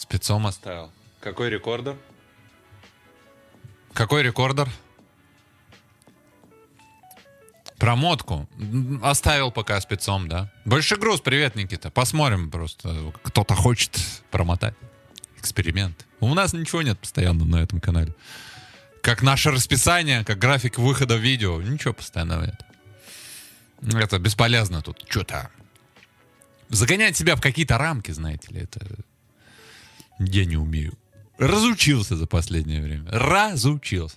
Спецом оставил. Какой рекордер? Какой рекордер? Промотку. Оставил пока спецом, да. Большой груз, привет, Никита. Посмотрим просто. Кто-то хочет промотать. Эксперимент. У нас ничего нет постоянно на этом канале. Как наше расписание, как график выхода видео. Ничего постоянного нет. Это бесполезно тут. Что-то загонять себя в какие-то рамки, знаете ли, это я не умею. Разучился за последнее время. Разучился.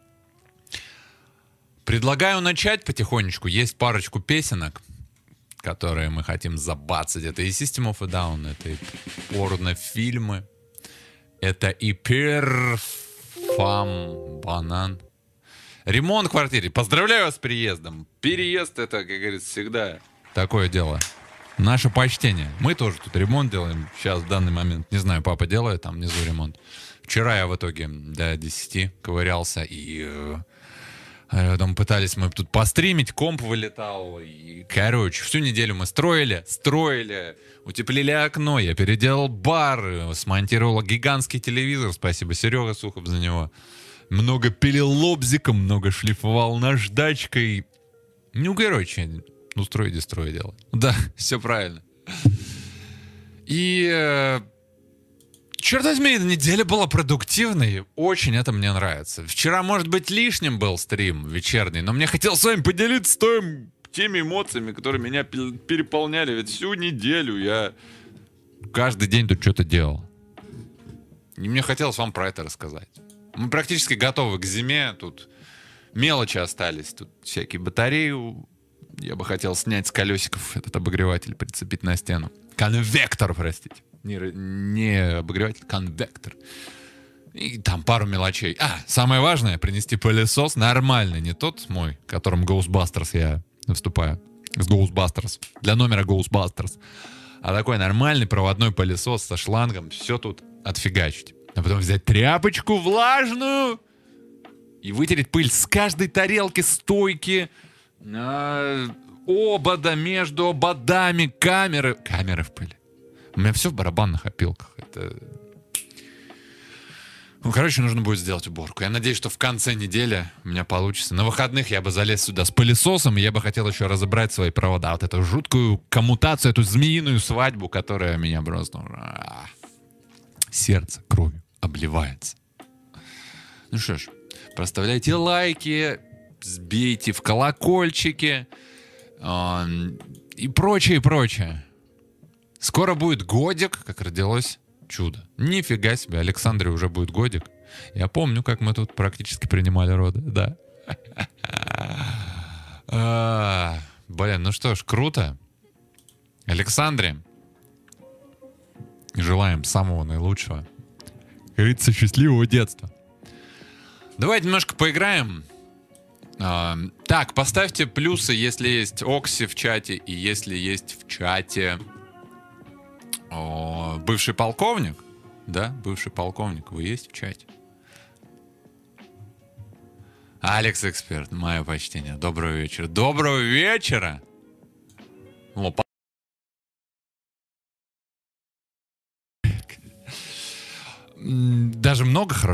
Предлагаю начать потихонечку. Есть парочку песенок, которые мы хотим забацать. Это и System of a Down, это и порнофильмы, это и Перфам Банан. Ремонт в квартире. Поздравляю вас с переездом. Переезд — это, как говорится, всегда такое дело. Наше почтение. Мы тоже тут ремонт делаем. Сейчас, в данный момент, не знаю, папа делает там внизу ремонт. Вчера я в итоге до 10 ковырялся и... Там пытались мы тут постримить, комп вылетал. И, короче, всю неделю мы строили, утеплили окно, я переделал бар, смонтировал гигантский телевизор, спасибо Серега Сухов за него. Много пилил лобзиком, много шлифовал наждачкой. Ну, короче, ну, строй дело. Да, все правильно. И... черт возьми, неделя была продуктивной. Очень это мне нравится. Вчера, может быть, лишним был стрим вечерний, но мне хотелось с вами поделиться теми эмоциями, которые меня переполняли. Ведь всю неделю я каждый день тут что-то делал. И мне хотелось вам про это рассказать. Мы практически готовы к зиме. Тут мелочи остались. Тут всякие батареи. Я бы хотел снять с колесиков этот обогреватель, прицепить на стену. Конвектор, простите. Не обогреватель, конвектор. И там пару мелочей. Самое важное — принести пылесос нормальный. Не тот мой, которым Ghostbusters я выступаю. С Ghostbusters. Для номера Ghostbusters. А такой нормальный проводной пылесос со шлангом. Все тут отфигачить. А потом взять тряпочку влажную и вытереть пыль с каждой тарелки, стойки, обода, между ободами, камеры. Камеры в пыли. У меня все в барабанных опилках. Это... Ну, короче, нужно будет сделать уборку. Я надеюсь, что в конце недели у меня получится. На выходных я бы залез сюда с пылесосом, и я бы хотел еще разобрать свои провода. Вот эту жуткую коммутацию, эту змеиную свадьбу, которая меня просто... сердце кровью обливается. Ну что ж, проставляйте лайки, сбейте в колокольчики и прочее. Скоро будет годик, как родилось чудо. Нифига себе, Александре уже будет годик. Я помню, как мы тут практически принимали роды, да. Блин, ну что ж, круто. Александре желаем самого наилучшего. Как говорится, счастливого детства. Давайте немножко поиграем. Так, поставьте плюсы, если есть Окси в чате, и если есть в чате бывший полковник. Да, бывший полковник, вы есть в чате? Алекс Эксперт, мое почтение. Доброго вечера. Доброго вечера! Даже много хорошо.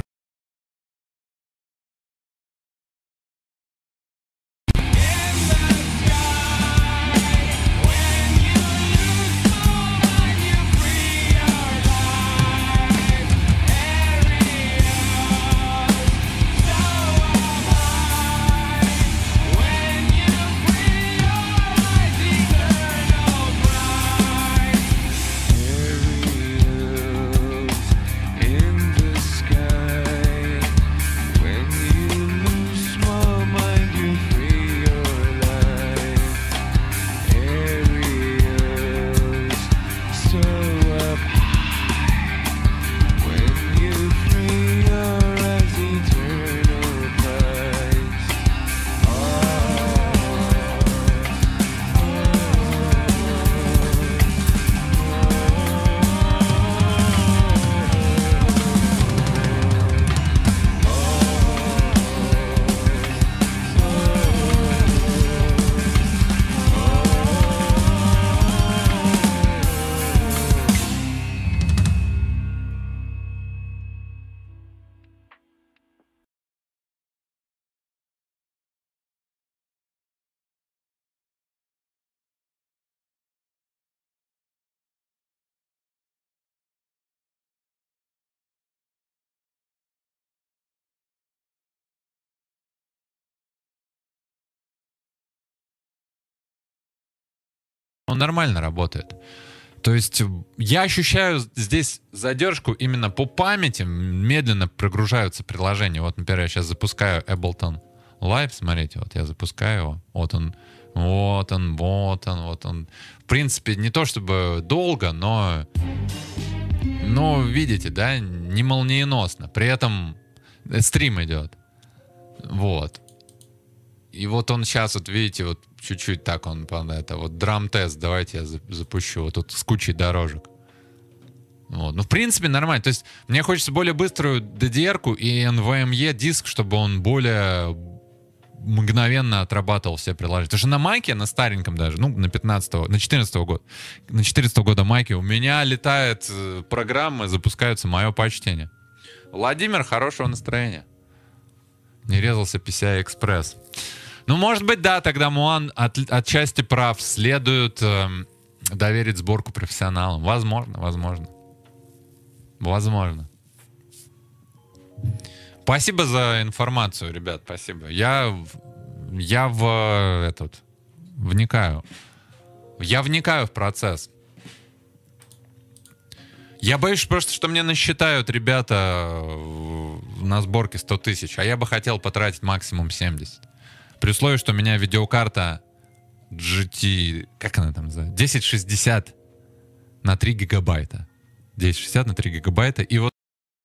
In the sky он нормально работает. То есть я ощущаю здесь задержку именно по памяти. Медленно прогружаются приложения. Вот, например, я сейчас запускаю Ableton Live. Смотрите, вот я запускаю его. Вот он. В принципе, не то чтобы долго, но видите, да, не молниеносно. При этом стрим идет. Вот. И вот он сейчас, вот видите, вот чуть-чуть так он, вот драм-тест, давайте я запущу, вот тут с кучей дорожек. Вот. Ну, в принципе, нормально. То есть мне хочется более быструю DDR-ку и NVMe диск, чтобы он более мгновенно отрабатывал все приложения. Потому что на майке, на стареньком даже, ну, на 14-го года, на 14-го года майке у меня летает программы, запускаются, мое почтение. Владимир, хорошего настроения. Не резался PCI Express. Ну, может быть, да, тогда Муан отчасти прав. Следует доверить сборку профессионалам. Возможно. Спасибо за информацию, ребят, спасибо. Я вникаю. Я вникаю в процесс. Я боюсь просто, что мне насчитают ребята на сборке 100 тысяч, а я бы хотел потратить максимум 70. При условии, что у меня видеокарта GT, как она там называется? 1060 на 3 гигабайта. 1060 на 3 гигабайта. И вот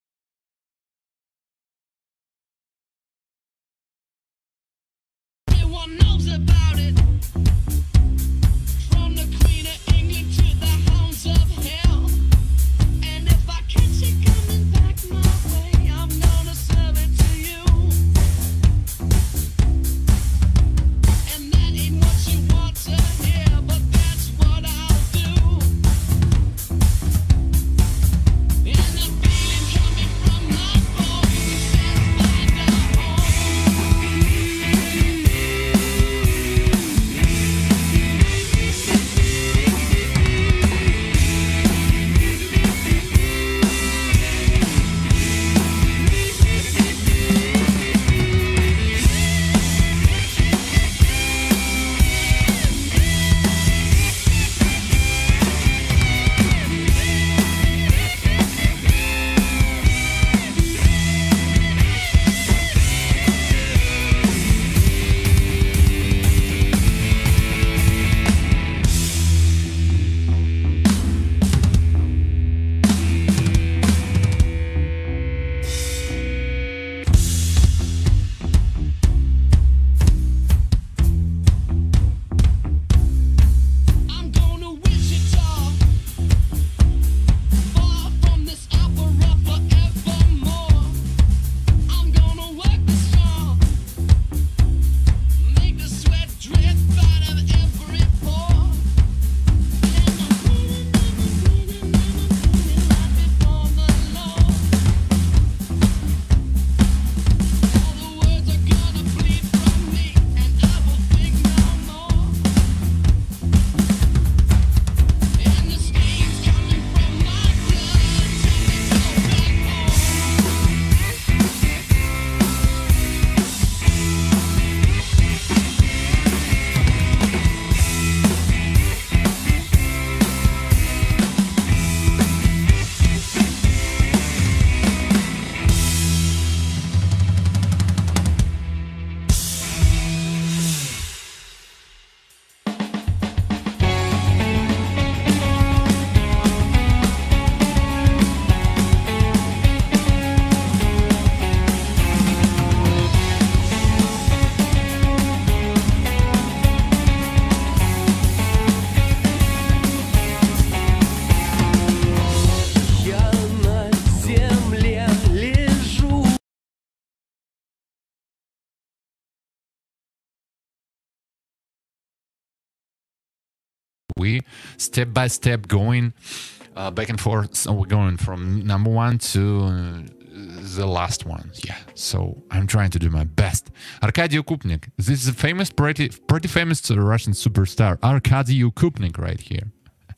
we step by step going back and forth. So we're going from number one to the last one. Yeah. So I'm trying to do my best. Arkady Ukupnik. This is a famous, pretty famous Russian superstar. Arkady Ukupnik right here.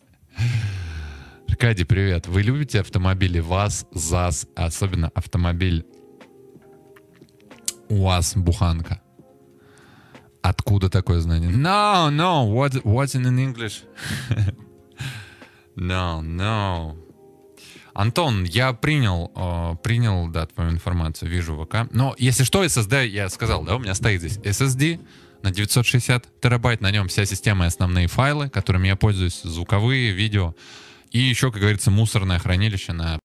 Аркадий, привет. Вы любите автомобили ВАЗ, ЗАЗ, особенно автомобиль УАЗ Буханка? Откуда такое знание? No, no, what's in English? No. Антон, я принял, да, твою информацию, вижу ВК. Но, если что, SSD, я сказал, да, у меня стоит здесь SSD на 960 терабайт, на нем вся система и основные файлы, которыми я пользуюсь, звуковые, видео. И еще, как говорится, мусорное хранилище на...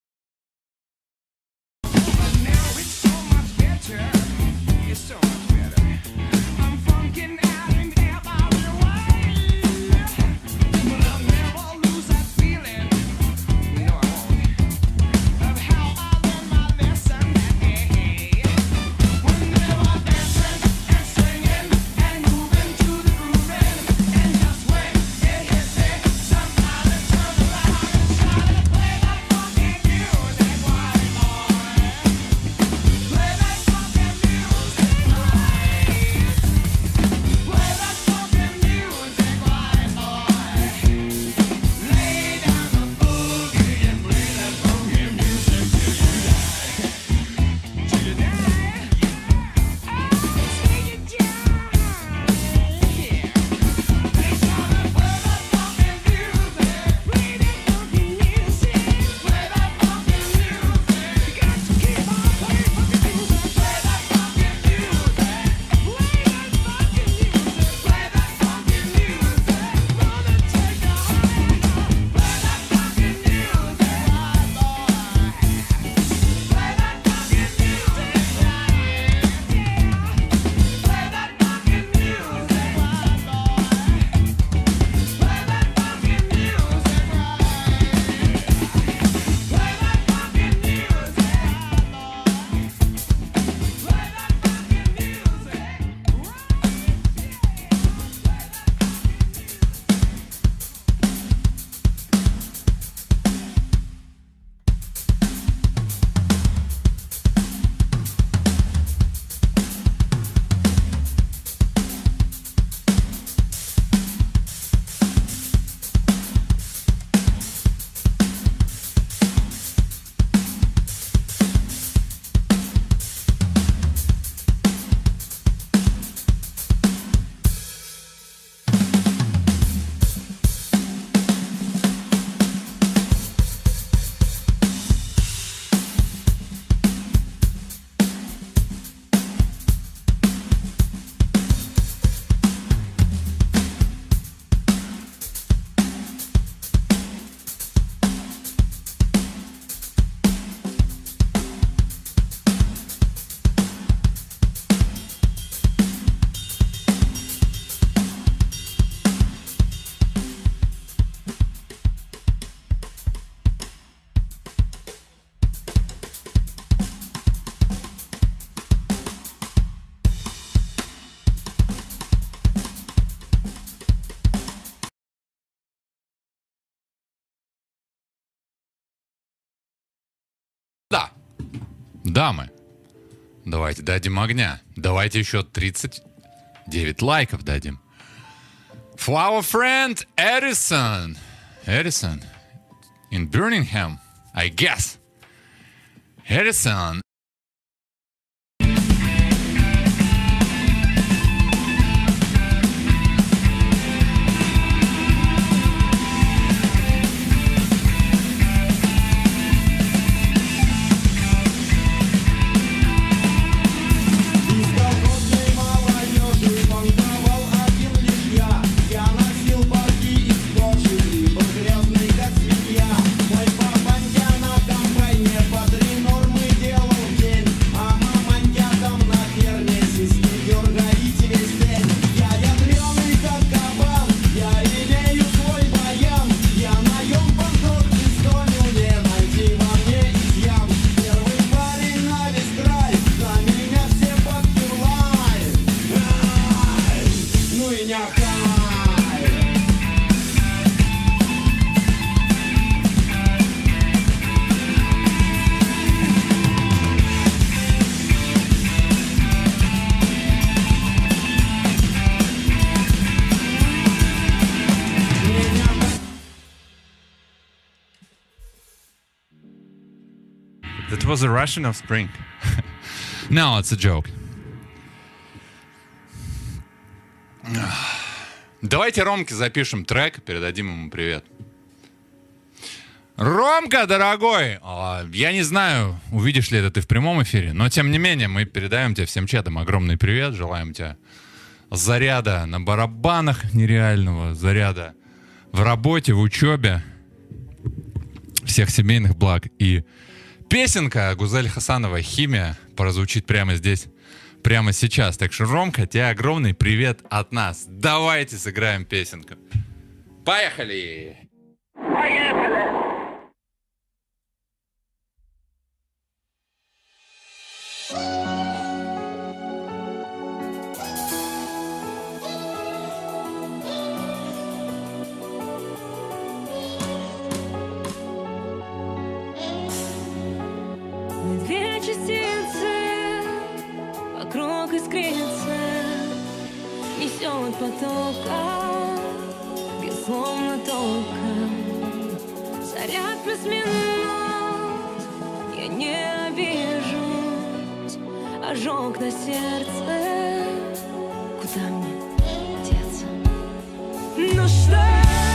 Да. Дамы, давайте дадим огня. Давайте еще 39 лайков дадим. For our friend Edison. Edison. In Birmingham, I guess. Edison. That was a Russian offspring. No, it's a joke. Давайте Ромке запишем трек и передадим ему привет. Ромка, дорогой, я не знаю, увидишь ли это ты в прямом эфире, но тем не менее мы передаем тебе всем чатам огромный привет, желаем тебе заряда на барабанах нереального, заряда в работе, в учебе, всех семейных благ. И песенка Гузель Хасановой «Химия» прозвучит прямо здесь, прямо сейчас. Так что, Ромка, тебе огромный привет от нас. Давайте сыграем песенку. Поехали! Поехали! Две частицы вокруг искрится, несет потоком, безусловно током. Заряд плюс-минус, я не обижусь, ожог на сердце, куда мне деться? Ну что?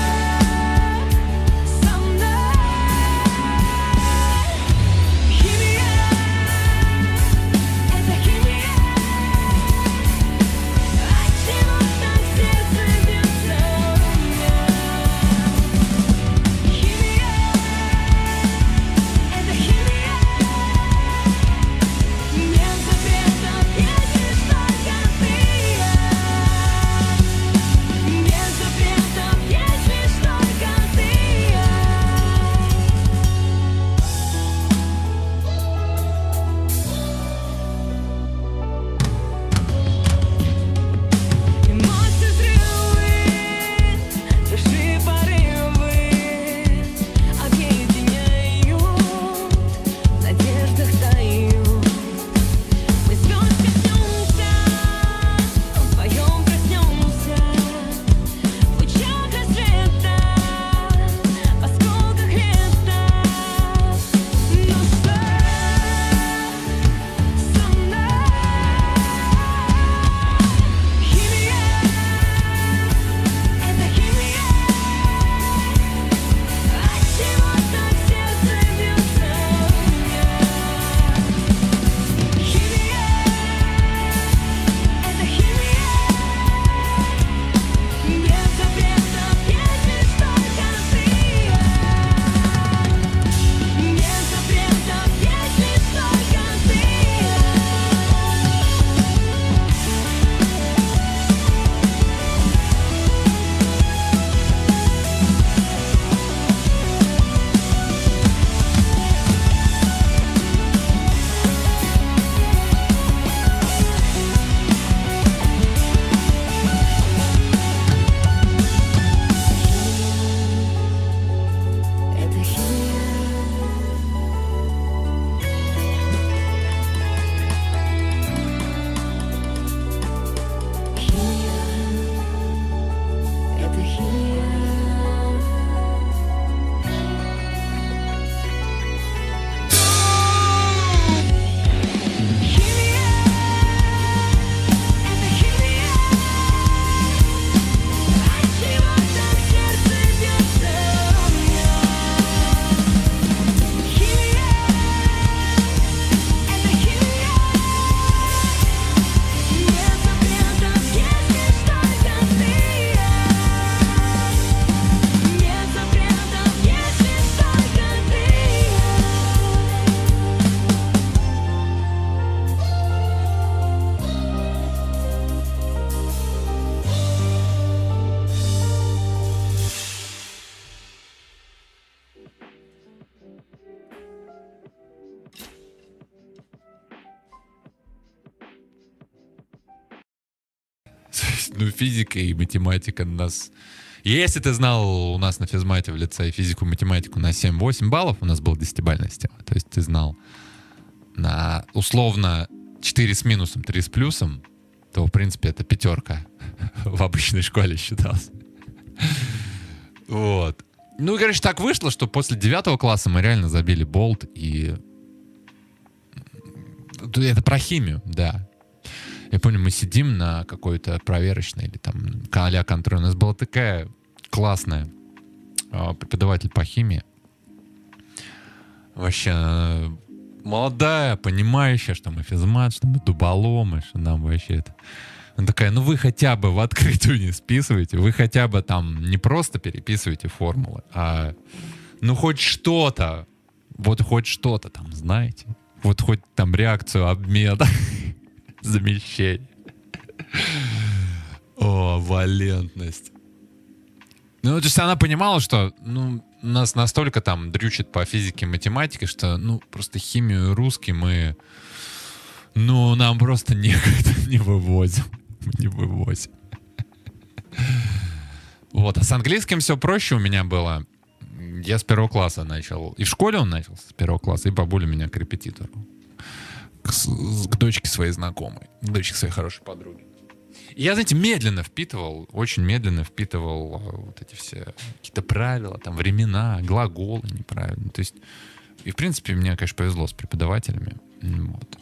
Ну, физика и математика нас... Если ты знал у нас на физмате в лицее физику и математику на 7-8 баллов, у нас была 10-бальная система. То есть ты знал на условно 4 с минусом, 3 с плюсом, то, в принципе, это пятерка в обычной школе считалось. Вот. Ну, и, короче, так вышло, что после 9 класса мы реально забили болт, и... Это про химию, да. Я помню, мы сидим на какой-то проверочной или там а-ля контроль. У нас была такая классная преподаватель по химии. Вообще молодая, понимающая, что мы физмат, что мы дуболомы, что нам вообще это... Она такая, ну вы хотя бы в открытую не списываете, вы хотя бы там не просто переписываете формулы, а ну хоть что-то, вот хоть что-то там знаете, вот хоть там реакцию обмена, замещение. О, валентность. Ну, то есть она понимала, что ну, нас настолько там дрючит по физике и математике, что ну просто химию и русский мы, ну нам просто некогда не вывозим. Не вывозим. Вот, а с английским все проще у меня было. Я с 1 класса начал. И в школе он начался с 1 класса, и бабуля меня к репетитору. К дочке своей знакомой. К дочке своей хорошей подруги. И я, знаете, медленно впитывал, очень медленно впитывал вот эти все какие-то правила, там, времена, глаголы неправильно. То есть, и в принципе, мне, конечно, повезло с преподавателями. Вот.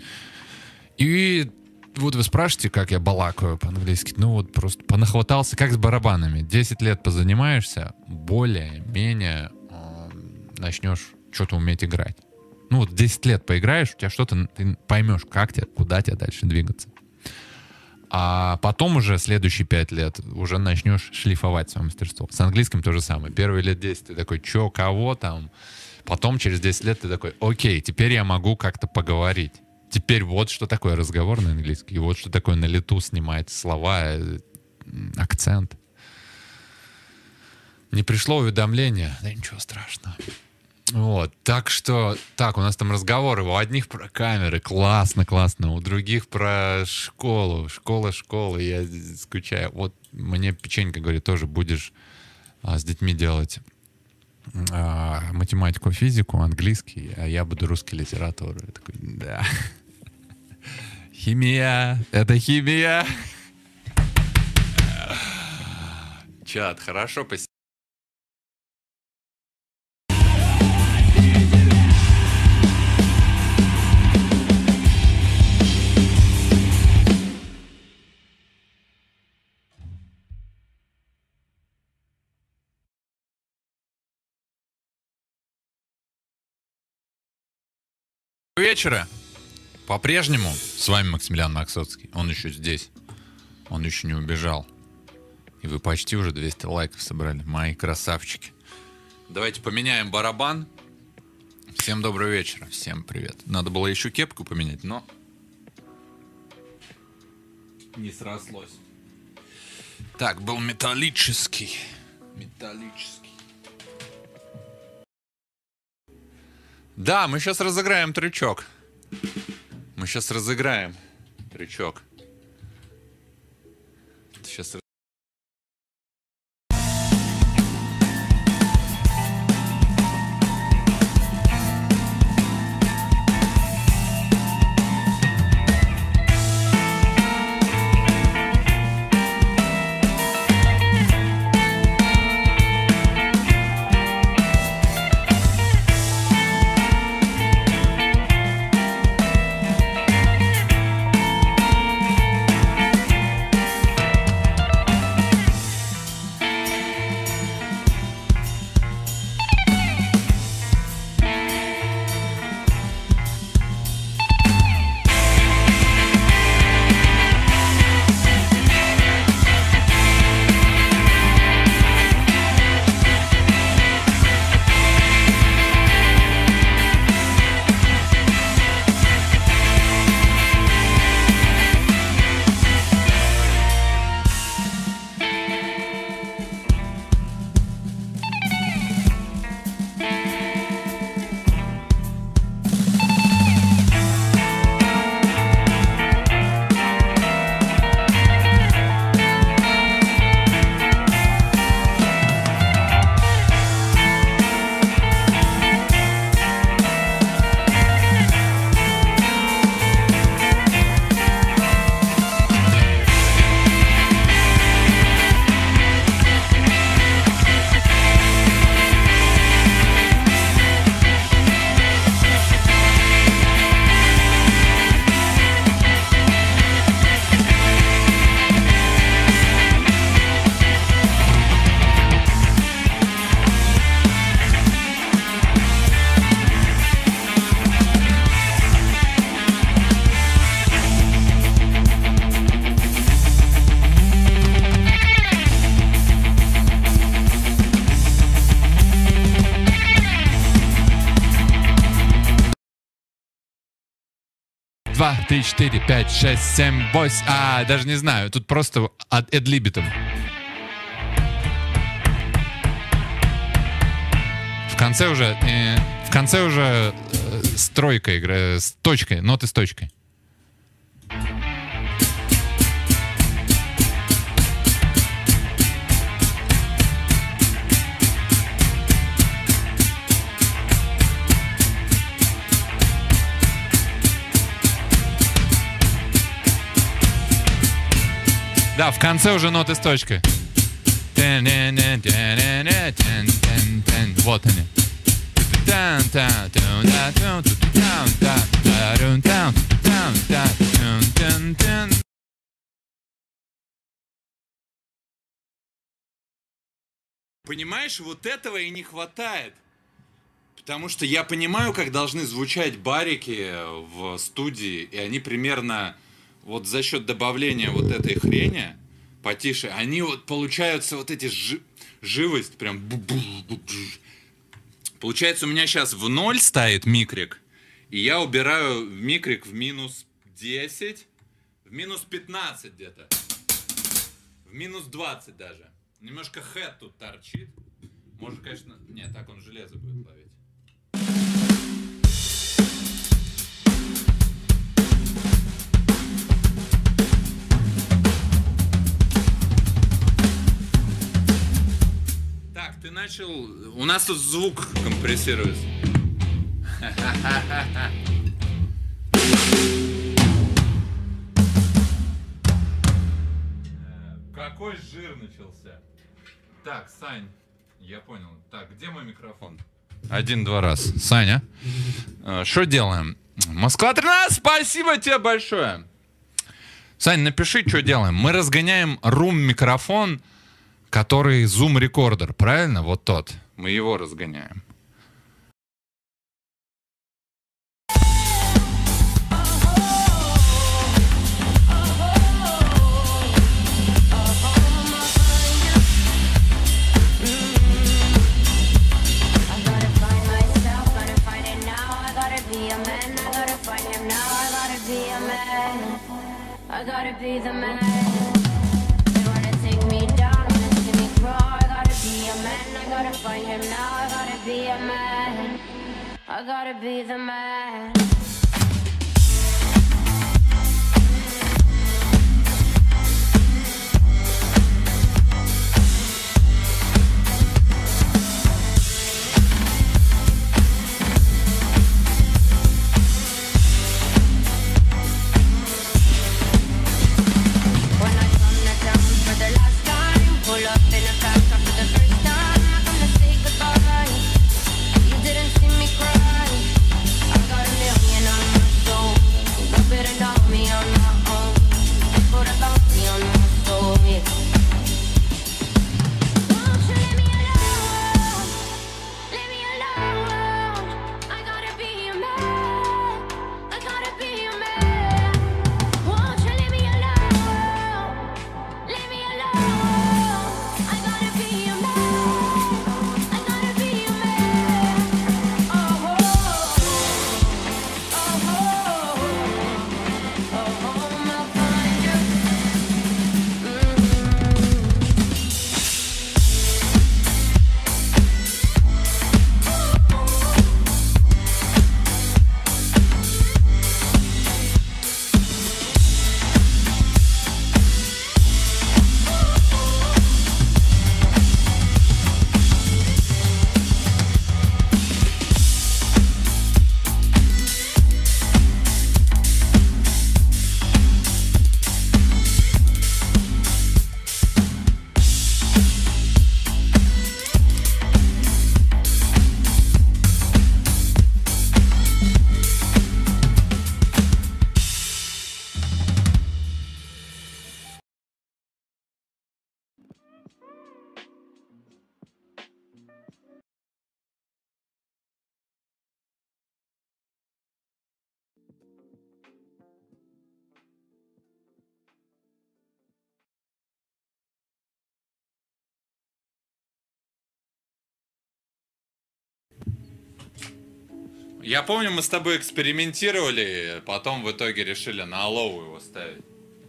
И вот вы спрашиваете, как я балакаю по-английски. Ну вот просто понахватался, как с барабанами. 10 лет позанимаешься, более-менее начнешь что-то уметь играть. Ну вот 10 лет поиграешь, у тебя что-то, ты поймешь, как тебе, куда тебе дальше двигаться. А потом уже следующие 5 лет уже начнешь шлифовать свое мастерство. С английским то же самое. Первые лет 10 ты такой, чё, кого там? Потом через 10 лет ты такой, окей, теперь я могу как-то поговорить. Теперь вот что такое разговор на английский, вот что такое на лету снимать слова, акцент. Не пришло уведомление, да ничего страшного. Вот, так что, так, у нас там разговоры, у одних про камеры, классно, классно, у других про школу, школа, я скучаю. Вот мне Печенька говорит, тоже будешь с детьми делать математику, физику, английский, а я буду русский литературу. Я такой, да. Химия, это химия. Чат, хорошо посидели. Вечера. По-прежнему с вами Максимилиан Максоцкий. Он еще здесь. Он еще не убежал. И вы почти уже 200 лайков собрали. Мои красавчики. Давайте поменяем барабан. Всем доброго вечера. Всем привет. Надо было еще кепку поменять, но не срослось. Так, был металлический. Да, мы сейчас разыграем трючок. Сейчас. 2, 3, 4, 5, 6, 7, 8. Даже не знаю. Тут просто эдлибитом. В конце уже стройка играет, с точкой, ноты с точкой. Да, в конце уже ноты с точкой. Вот они. Понимаешь, вот этого и не хватает. Потому что я понимаю, как должны звучать барики в студии, и они примерно вот за счет добавления вот этой хрени потише, они вот получаются вот эти живость прям. Получается, у меня сейчас в 0 стоит микрик, и я убираю микрик в минус 10, в минус 15 где-то, в минус 20 даже. Немножко хэт тут торчит. Может, конечно... Нет, так он железо будет ловить. Так, ты начал... У нас тут звук компрессируется. Какой жир начался. Так, Сань, я понял. Так, где мой микрофон? 1-2 раз. Саня, что делаем? Москва 13, спасибо тебе большое. Сань, напиши, что делаем. Мы разгоняем рум-микрофон, который зум-рекордер, правильно? Вот тот. Мы его разгоняем. I gotta be the man. They wanna take me down, wanna see me crawl. I gotta be a man. I gotta find him now. I gotta be a man. I gotta be the man. Million Я помню, мы с тобой экспериментировали, потом в итоге решили на лоу его ставить.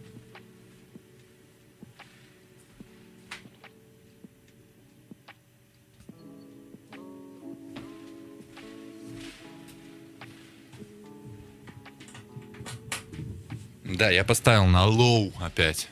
Да, я поставил на лоу опять.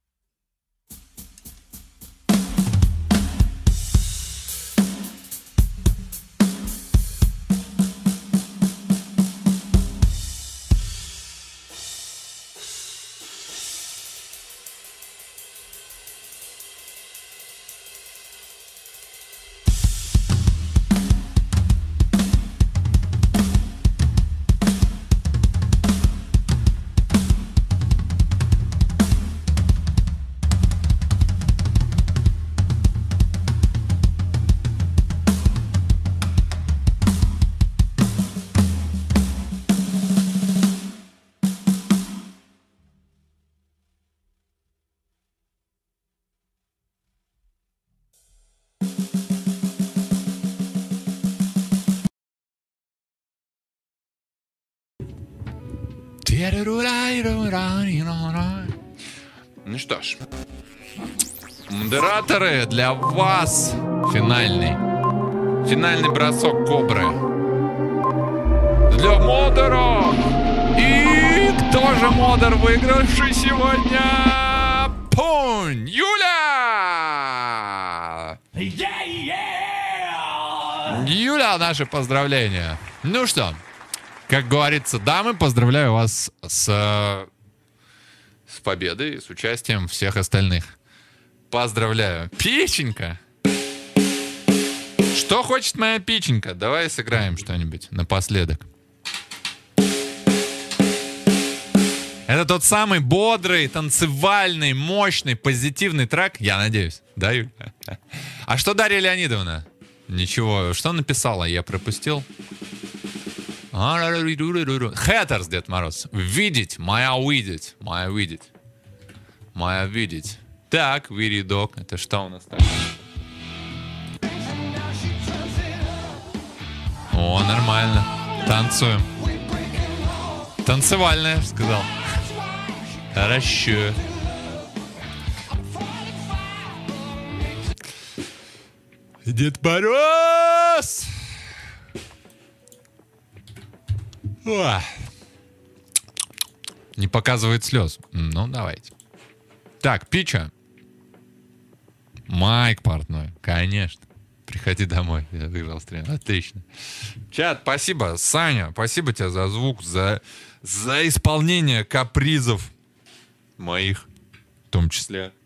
Ну что ж, модераторы, для вас финальный бросок кобры для модера. И кто же модер, выигравший сегодня? Пунь Юля! Юля, наши поздравления. Ну что, как говорится, дамы, поздравляю вас с победой, с участием всех остальных. Поздравляю. Печенька. Что хочет моя печенька? Давай сыграем что-нибудь напоследок. Это тот самый бодрый, танцевальный, мощный, позитивный трек, я надеюсь. Да, Юль? А что Дарья Леонидовна? Ничего. Что написала? Я пропустил. Хэттерс, Дед Мороз. Видеть, моя видеть. Моя видеть. Моя видеть. Так, видок. Это что у нас так? О, нормально. Танцуем. Танцевальная, я бы сказал. Хорошо. Дед Мороз! Не показывает слез. Ну, давайте. Так, Пича. Майк портной. Конечно. Приходи домой. Я выиграл стрим. Отлично. Чат, спасибо. Саня, спасибо тебе за звук, за исполнение капризов моих, в том числе.